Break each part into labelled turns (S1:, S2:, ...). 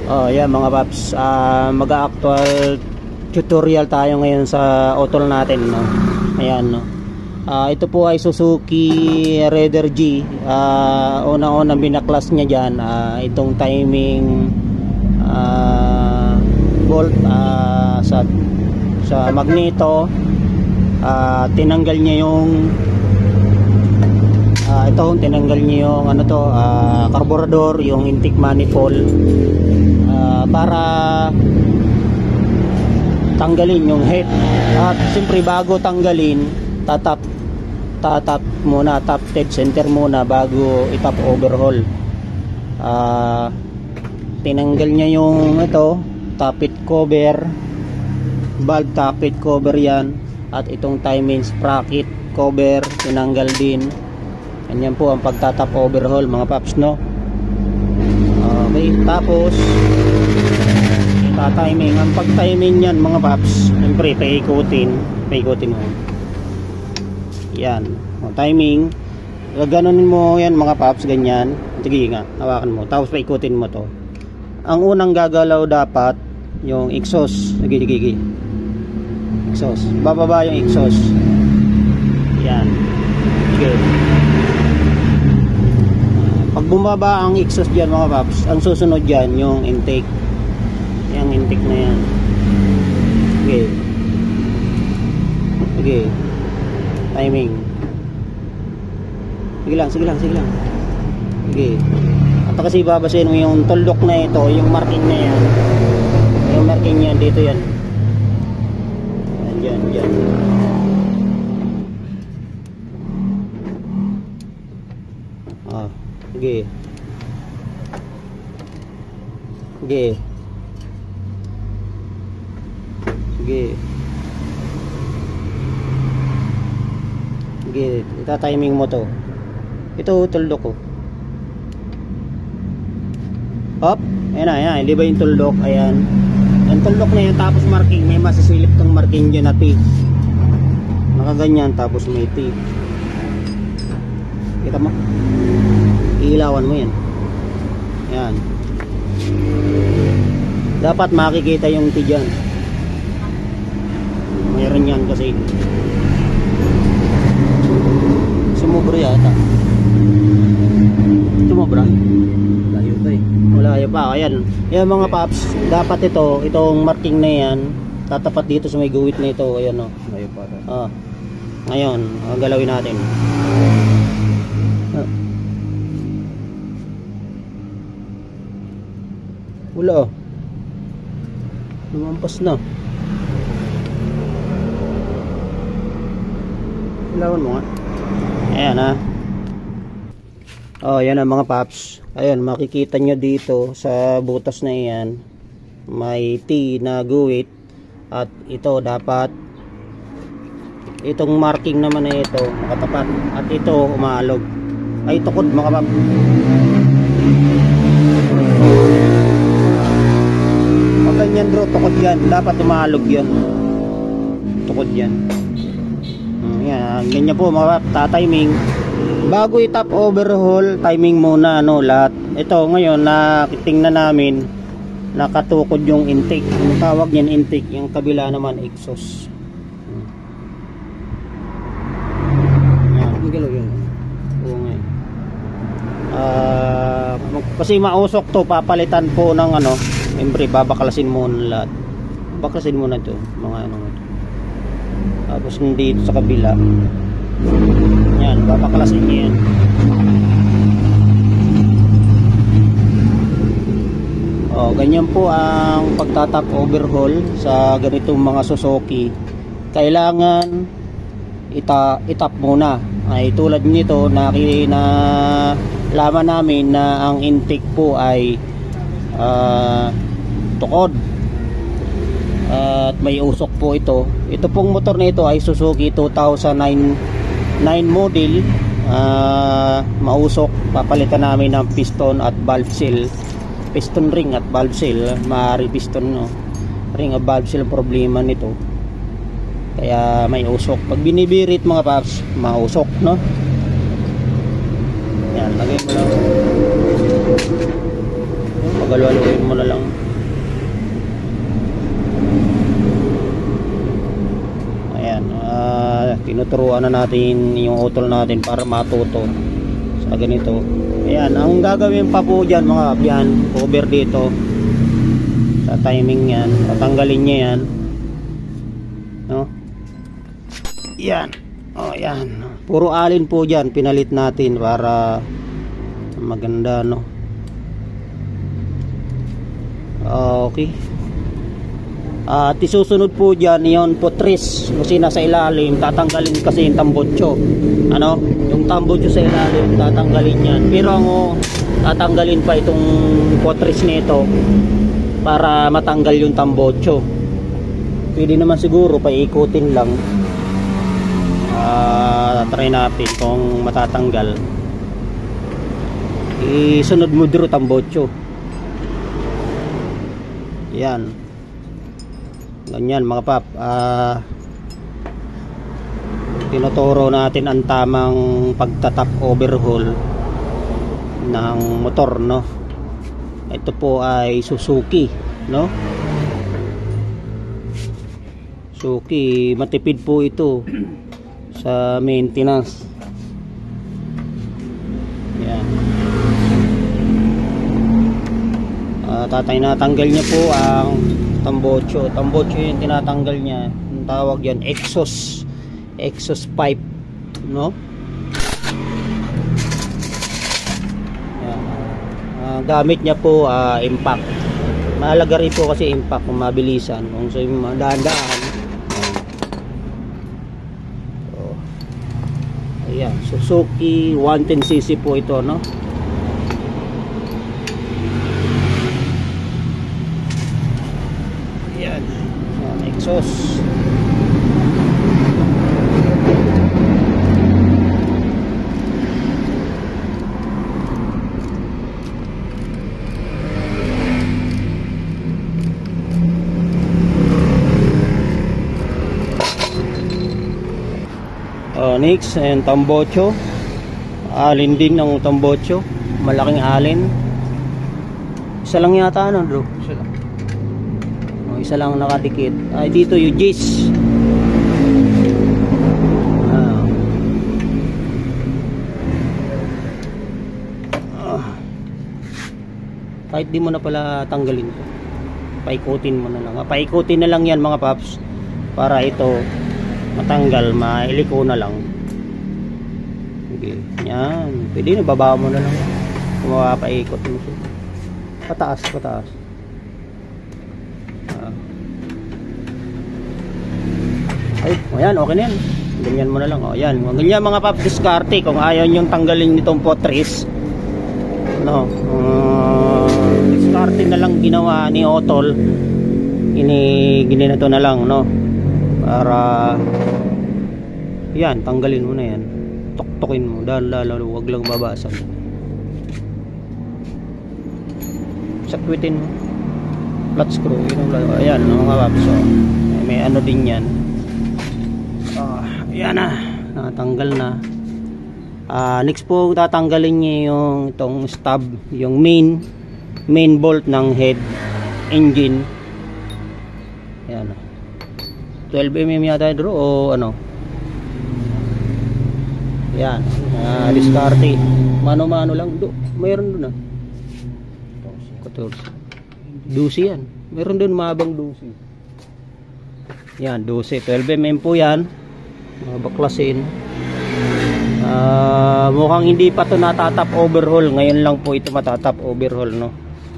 S1: Oh, yeah mga paps, mag-actual tutorial tayo ngayon sa otol natin, no. Ayan, no. Ito po ay Suzuki Raider G. Una-unang binaklas niya diyan, itong timing bolt sa magneto. Tinanggal niya yung tinanggal niya yung carburetor, yung intake manifold, para tanggalin yung head. At siyempre bago tanggalin, tatap muna, tap dead center muna bago itap overhaul. Tinanggal niya yung tappet cover, valve tappet cover yan, at itong timing sprocket cover tinanggal din. Ganyan po ang pagtatap overhaul mga paps, no. Okay, tapos timing, ang pag-timing yan mga paps, siyempre paikutin mo yan, timing, ganonin mo yan mga paps, ganyan. Sige nga, hawakan mo, tapos paikutin mo to. Ang unang gagalaw dapat yung exhaust. Sige, exhaust, bababa yung exhaust, yan. Sige, pag bumaba ang exhaust dyan mga paps, ang susunod dyan yung intake, yung intake na yan. Okay, timing, sige lang. Okay, at kasi babasahin mo yung tuldok na ito, yung marking na yan, yung marking yan dito yan. Yan. Sige. Ita-timing mo to. Ito tuldok ko. Hop, ayan, di ba yung tuldok? Ayan. Yung tuldok na yan, tapos marking, may masisilip tong marking dyan na T. Nakaganyan, tapos may T. Kita mo? Ilawan mo yan. Yan. Dapat makikita yung T dyan. Mayroon yan kasi sumubra yata. Sumubra? Layo pa eh. Malayo pa. Ayan. Ayan mga paps, dapat itong marking na yan, tatapat dito sa may guwit na ito. Ayan o. Layo pa. Ngayon, galawin natin. Wala. Lumampas na. Ilawan mo nga. Ayan yan ang mga paps. Ayan, makikita nyo dito sa butas na yan, may T na guwit. At ito dapat, itong marking naman na ito nakatapat, at ito umaalog. Ay, tukod mga paps. Ganyan bro, tukod yan, dapat umaalog yan, tukod yan. Yan, ganyan po mga tatiming. Bago i-top overhaul, timing muna lahat. Ito ngayon tingnan namin, nakatukod yung intake. Ang tawag niyan intake, yung kabila naman exhaust. Yan, magalaw yun. Oo nga. Kasi mausok to, papalitan po ng siyempre babaklasin muna lahat. Baklasin muna ito, mga tapos dito sa kabila. Yan, babaklasin niya yan. Ganyan po ang pagtatap overhaul sa ganitong mga Suzuki. Kailangan itap muna. Ay tulad nito, laman namin na ang intake po ay tukod at may usok po ito. Ito pong motor na ito ay Suzuki 2009 model. Mausok, papalitan namin ng piston at valve seal, piston ring at valve seal. Maaari piston ring at valve seal ang problema nito, kaya may usok. Pag binibirit mga paps, mausok, no? Yan, lagay mo lang. haluin mo na lang. Ayan, tinuturuan na natin yung utol natin para matuto sa ganito. Ayan, ang gagawin pa po dyan mga kap, yan, cover dito sa timing yan, tatanggalin niya yan, no? Yan, oh yan, puro alin po dyan pinalit natin para maganda, no? Okay. At isusunod po dyan yung potris kasi nasa ilalim, tatanggalin kasi yung tambotso, ano, yung tambotso sa ilalim tatanggalin yan, pero ang tatanggalin pa itong potris nito para matanggal yung tambotso. Pwede naman siguro paikutin lang, try natin kung matatanggal. Isunod mo dito tambotso, yan. Ganyan mga pap, tinuturo natin ang tamang pagtatap overhaul ng motor, no? Ito po ay Suzuki, no? Suzuki, matipid po ito sa maintenance. Yan. Natanggal niya po ang tambotso. Tambotso yung tinatanggal niya. Ang tawag yan, exhaust pipe, no? Gamit niya po impact. Mahalaga rin po kasi impact kung mabilisan, kung sa dahan-dahan. Ayan, Suzuki 110cc po ito, no? Exhaust. Next, and tambotso. Alin din ng tambotso, malaking alin. Isa lang yata, ano bro? Isa lang. Isa lang nakadikit. Ay, dito yung Jis. Kahit di mo na pala tanggalin to, paikutin mo na lang. Paikutin na lang yan mga paps, para ito matanggal, mailiko na lang. Okay, yan. Pwede na, baba mo na lang kung mapapaikot mo siya. Pataas. Ay, ayan, okay na yan. Ganyan mo na lang. Ayan, ganyan mga pap, diskarte kung ayaw nyo tanggalin nitong potris, no? Diskarte na lang ginawa ni Otol. Gininato na lang, no? Para yan, tanggalin mo na yan. Tuktukin mo, dahil wag lang babasag. Sakwitin mo, flat screw, ayan mga pap. So may ano din yan. Yan na, natanggal na. Next po tatanggalin niya yung itong stub, yung main bolt ng head engine. Yan, 12mm yata bro, o ano. Yan, diskarte, mano-mano lang. Mayroon doon 14 12 yan, mayroon doon mahabang 12. Yan, 12, 12mm po yan. Baklasin. Mukhang hindi pa to natatap overhaul. Ngayon lang po ito matatap overhaul, no?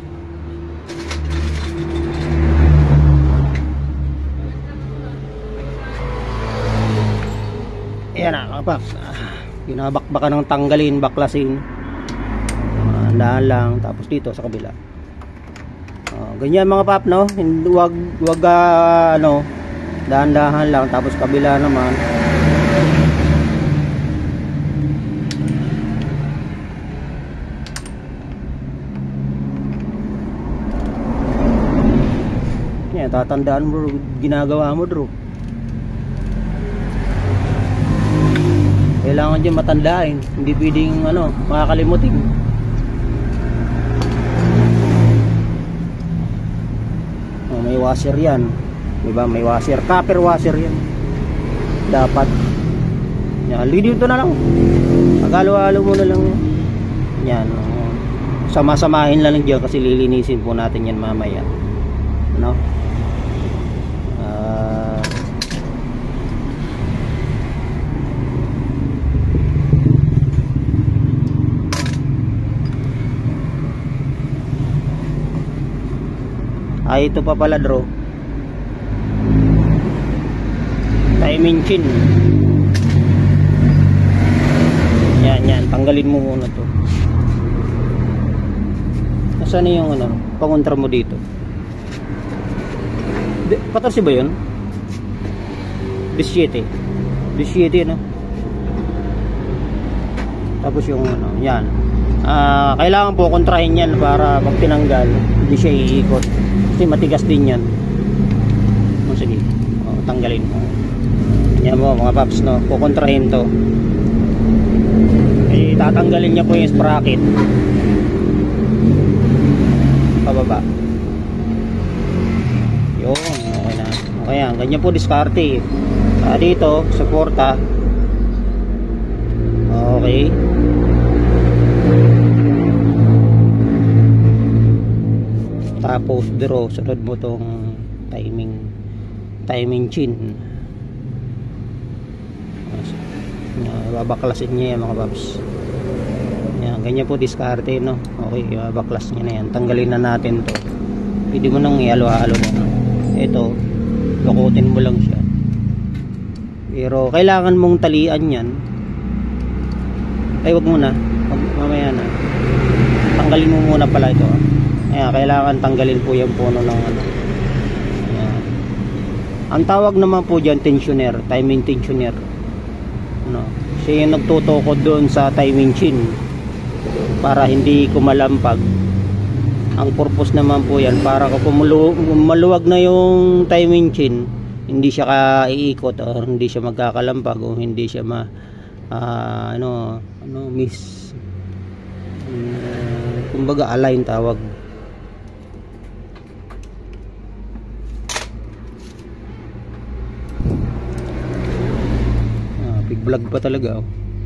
S1: Ayan na, kapak. Binabakbakan ng tanggalin, baklasin. Dahan lang. Tapos dito sa kabila. Ganyan mga pap, no? Wag ano, dahan-dahan lang. Tapos kabila naman. Yan, tatandaan mo ginagawa mo, bro. Kailangan dyan matandain. Hindi pwedeng ano, makakalimutin. washer yan, diba? May washer, copper washer yan dapat yan. Dito na lang, agalo-halo mo na lang yan. Sama-samahin lang dyan kasi lilinisin po natin yan mamaya, no? Ito pa pala, bro, timing chain. Yan, tanggalin mo muna to. Nasaan yung pangontra mo dito? 14 ba yun? 17 no? Tapos yung yan, kailangan po kontrahin yan para pag tinanggal hindi siya iikot kasi matigas din yan. Sige, tanggalin mo yan mo mga paps, no? Kukontrahin to, tatanggalin niya po yung sprocket pababa. Yun, okay na. Okay yan, ganyan po diskarte. Dito, suporta. Okay. Tapos draw, sunod mo tong timing chain. Babaklasin niya yan mga babs. Yan, ganyan po diskarte, no? Okay, babaklas niya na yan. Tanggalin na natin to. Pwede mo nang ihalo-halo na. Ito, lukutin mo lang siya. Pero kailangan mong talian yan. Ay, wag muna. Mamaya na. Tanggalin mo muna pala ito. Ayan, kailangan tanggalin po yung puno ng Ayan. Ang tawag naman po dyan, tensioner, timing tensioner, no? Siya yung nagtutukod doon sa timing chain para hindi kumalampag. Ang purpose naman po yan para kung maluwag na yung timing chain, hindi siya kaiikot o hindi siya magkakalampag o hindi siya miss, kumbaga align tawag. Big vlog pa talaga,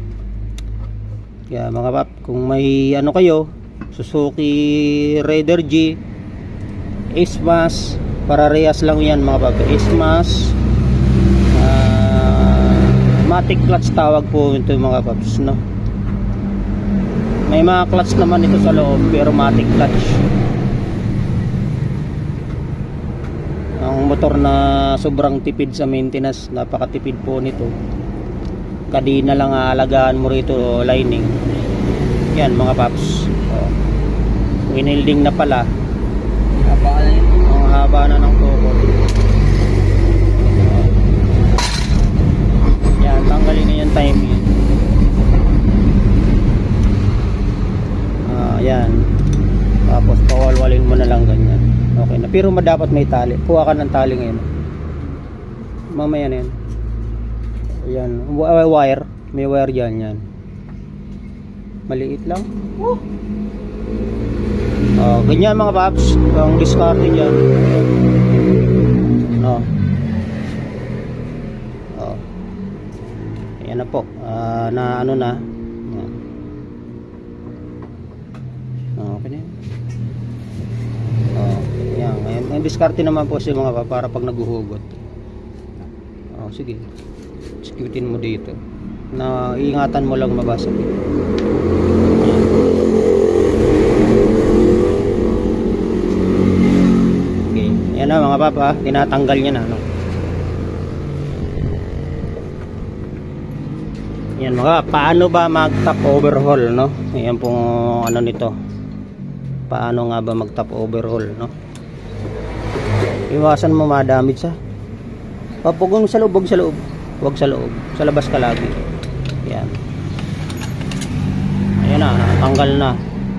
S1: Kaya mga pap, kung may kayo, Suzuki Raider G, S-Max, parehas lang yan mga pap. S-Max, matic clutch tawag po ito mga paps, no? May mga clutch naman ito sa loob pero matic clutch. Ang motor na sobrang tipid sa maintenance, napakatipid po nito. Kadina lang aalagaan mo rito, lining. Yan mga paps. Winilding na pala. Ang haba na ng tukod. Yan, tanggalin na yung timing. Yan. Tapos pawalwalin mo na lang ganyan. Okay na. Pero dapat may tali. Kuha ka ng tali ngayon. Mamaya na yan. Ayan, wire, may wire dyan, yan. Maliit lang. Ganyan mga paps, ang discarte dyan. Ayan na po, na na. Ayan. Okay na yan. Ayan, ang discarte naman po siya mga paps para pag naguhugot. Sige. Executin mo dito na iingatan mo lang mabasag. Okay, yan na mga papa, tinatanggal niya na, no? Yan mga, paano ba mag top overhaul, no? Yan pong nito, paano nga ba mag top overhaul, no? Iwasan mo ma-damage papugong sa loob, wag sa loob, sa labas ka lagi. Yan. Ayan na, tanggal na.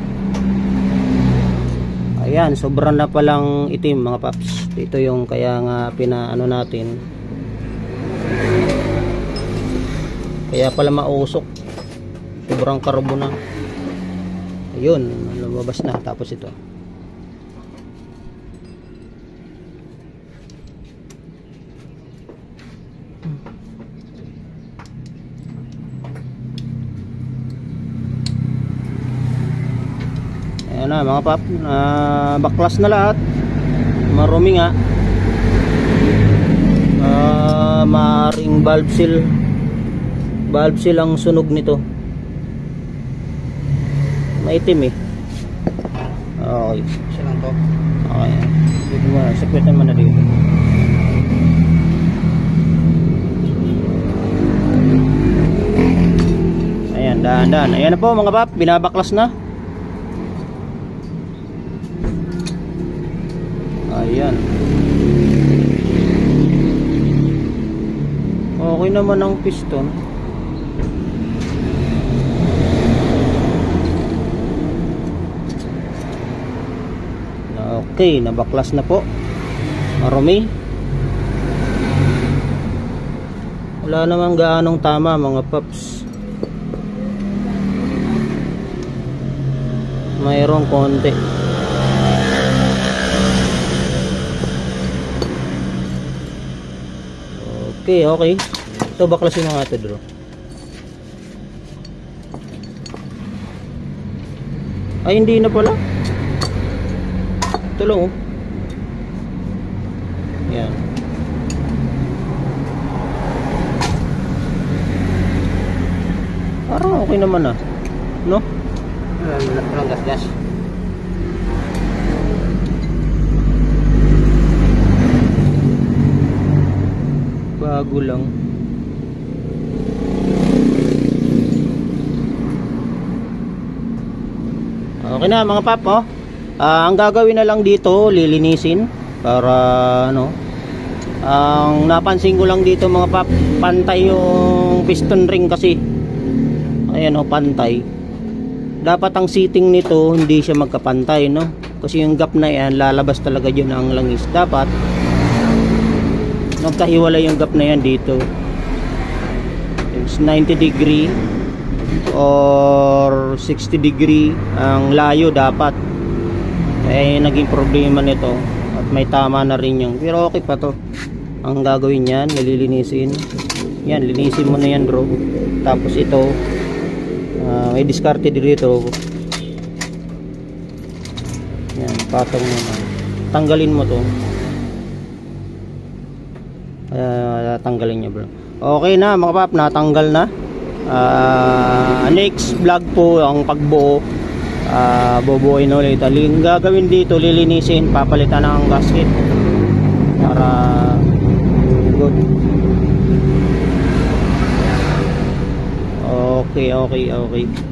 S1: Ayan, sobrang na palang itim mga paps. Ito yung kaya nga pinaano natin. Kaya pala mausok. Sobrang karbo na. Ayun, lumabas na. Tapos ito. na mga pap, baklas na lahat, marumi nga. Maaring valve seal ang sunog nito, maitim eh. Okay, siya lang to. Okay, dito mo, sakwitan mo na dito. Ayan, dahan-dahan. Ayan na po mga pap, binabaklas na. Ayan. Okay naman ang piston. Okay, nabaklas na po. Marumi. Wala namang gaanong tama mga paps. Mayroong konti. Okay, okay. Ito baklasin mga ito, bro. Ay, hindi na pala. Ito lang, oh. Yan. Parang okay naman ah. No? Walang gas-gas. Bago lang. Okay na mga pap, oh. Ang gagawin na lang dito, lilinisin para ano. Ang napansin ko lang dito mga pap, pantay yung piston ring kasi. Ayan oh, pantay. Dapat ang seating nito hindi siya magkapantay, no? Kasi yung gap na yan, lalabas talaga dyan ang langis. Dapat magkahiwalay yung gap na yan dito. It's 90 degree or 60 degree ang layo dapat. Eh naging problema nito at may tama na rin yung, pero okay pa to. Ang gagawin yan, nililinisin yan, linisin mo na yan bro. Tapos ito may diskarte dito. Yan, patong mo na, tanggalin mo to. Tanggalin niya bro. Okay na mga pap, natanggal na. Next vlog po ang pagbuo. Bubuoyin ulit. Ang gagawin dito, lilinisin, papalitan ng gasket para good. Okay.